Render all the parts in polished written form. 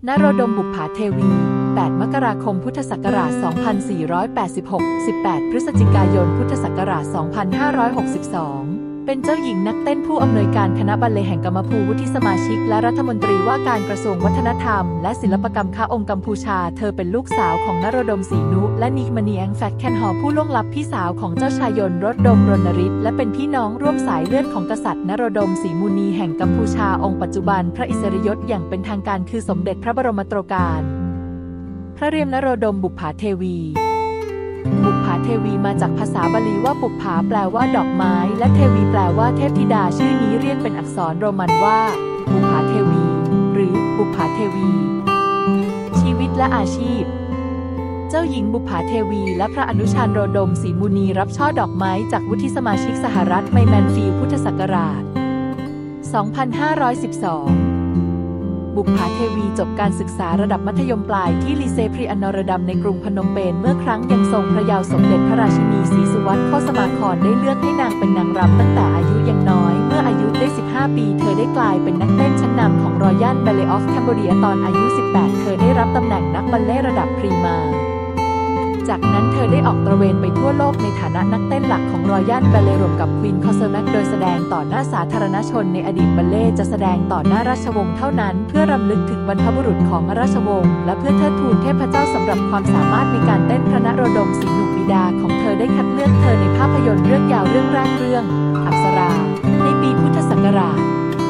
นโรดมบุปผาเทวี 8 มกราคม พุทธศักราช 2486 18 พฤศจิกายน พุทธศักราช 2562 เป็นเจ้าหญิงนักเต้นผู้อำนวยการคณะบัลเลงแห่งกัมพูวุฒิสมาชิกและรัฐมนตรีว่าการกระทรวงวัฒนธรรมและศิลปกรรมองค์กัมพูชาเธอเป็นลูกสาวของนโรดมศรีนุและนิกมณีแองแฟตแคนฮอผู้ล่วงลับพี่สาวของเจ้าชายยนต์รดมรณฤทธิ์และเป็นพี่น้องร่วมสายเลือดของกษัตริย์นโรดมศรีมุนีแห่งกัมพูชาองค์ปัจจุบันพระอิสริยศอย่างเป็นทางการคือสมเด็จพระบรมโตรการพระเรียมนโรดมบุปผาเทวีบุปผาเทวีมาจากภาษาบาลีว่าบุปผาแปลว่าดอกไม้และเทวีแปลว่าเทพธิดาชื่อนี้เรียกเป็นอักษรโรมันว่าบุปผาเทวีหรือบุปผาเทวีชีวิตและอาชีพเจ้าหญิงบุปผาเทวีและพระอนุชาญโรดมศรีมุนีรับช่อดอกไม้จากวุฒิสมาชิกสหรัฐไมแมนฟิลด์พุทธศักราช 2512บุปผาเทวีจบการศึกษาระดับมัธยมปลายที่ลีเซพรีอันนอรดัมในกรุงพนมเปญเมื่อครั้งยังทรงพระเยาว์สมเด็จพระราชินีศรีสุวัฒน์โคสมาครได้เลือกให้นางเป็นนางรำตั้งแต่อายุยังน้อยเมื่ออายุได้ 15 ปีเธอได้กลายเป็นนักเต้นชั้นนำของรอยัลบัลเล่ออฟแคนเบอรีตอนอายุ 18 เธอได้รับตำแหน่งนักบัลเล่ระดับพรีมาจากนั้นเธอได้ออกตระเวนไปทั่วโลกในฐานะนักเต้นหลักของรอยัลบัลเล่รวมกับควีนคอสแมกโดยแสดงต่อหน้าสาธารณชนในอดีตบัลเล่จะแสดงต่อหน้าราชวงศ์เท่านั้นเพื่อรำลึกถึงบรรพบุรุษของราชวงศ์และเพื่อเทิดทูนเทพเจ้าสำหรับความสามารถในการเต้นพระนโรดมศรีนุบิดาของเธอได้คัดเลือกเธอในภาพยนตร์เรื่องยาวเรื่องแรกเรื่องอัปสราในปีพุทธศักราช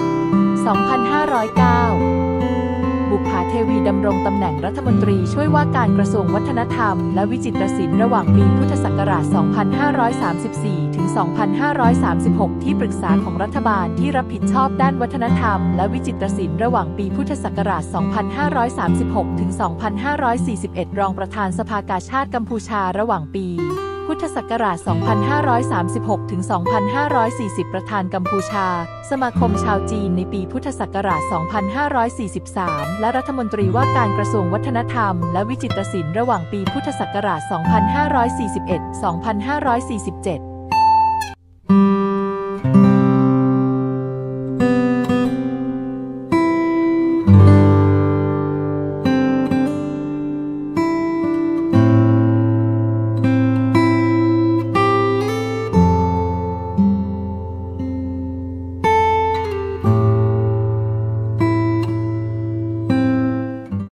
2509บุปผาเทวีดำรงตำแหน่งรัฐมนตรีช่วยว่าการกระทรวงวัฒนธรรมและวิจิตรศิลป์ระหว่างปีพุทธศักราช 2534 ถึง 2536 ที่ปรึกษาของรัฐบาลที่รับผิดชอบด้านวัฒนธรรมและวิจิตรศิลป์ระหว่างปีพุทธศักราช 2536 ถึง 2541 รองประธานสภากาชาดกัมพูชาระหว่างปีพุทธศักราช 2536 ถึง 2540 ประธานกัมพูชาสมาคมชาวจีนในปีพุทธศักราช 2543 และรัฐมนตรีว่าการกระทรวงวัฒนธรรมและวิจิตรศิลป์ระหว่างปีพุทธศักราช 2541 2547